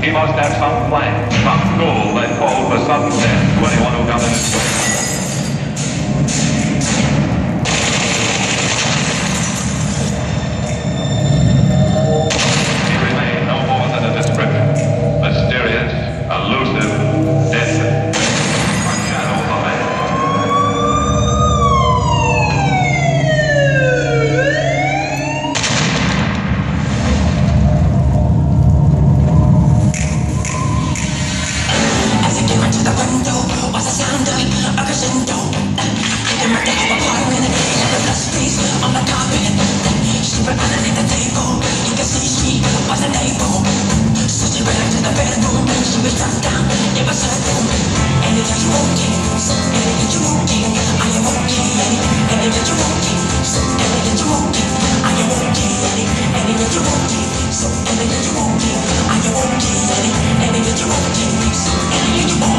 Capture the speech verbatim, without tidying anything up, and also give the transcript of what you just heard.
He must have some plan, some goal that called for sudden death to anyone who got in his way. He remained no more than a description. Mysterious, elusive, distant. A shadow of a man. So